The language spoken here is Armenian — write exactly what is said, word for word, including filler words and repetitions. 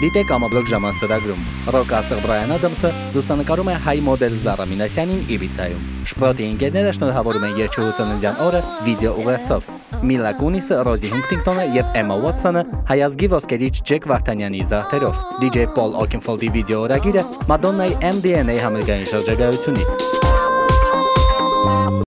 Դիտեք ամաբլոկ ժամանցրագրում։ Ռոք աստղ Բրայան Ադամսը լուսանկարում է հայ մոդել Զարա Մինասյանին Իբիցայում։ Շպրոտի ընկերները շնորհավորում են երգչուհու ծննդյան օրը վիդեո ուղերձով։ Միլա Կունիսը, Ռոզի Հունկտինգտոնը եւ Էմմա Ուոթսոնը հայազգի ոսկերիչ Ջեք Վարդանյանի զարդերով։ Դիջեյ Պոլ Օքենֆոլդի վիդեո օրագիրը Մադոննայի M D N A համերգային շրջագայությունից։